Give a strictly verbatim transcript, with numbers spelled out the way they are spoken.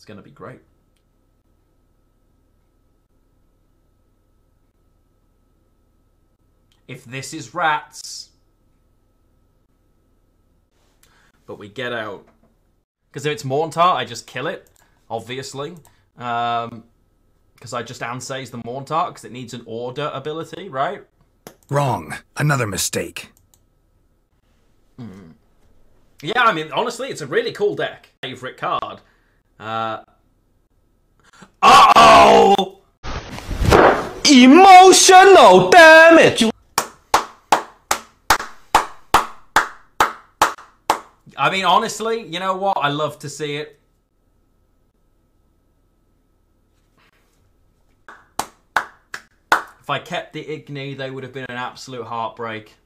It's going to be great. If this is rats... But we get out. Because if it's Mortar, I just kill it, obviously. Um, because I just Ansays the Mortar, because it needs an order ability, right? Wrong. Another mistake. Mm. Yeah, I mean, honestly, it's a really cool deck. Favorite card. Uh... Uh-oh! Emotional damage! I mean, honestly, you know what? I love to see it. If I kept the Igni, they would have been an absolute heartbreak.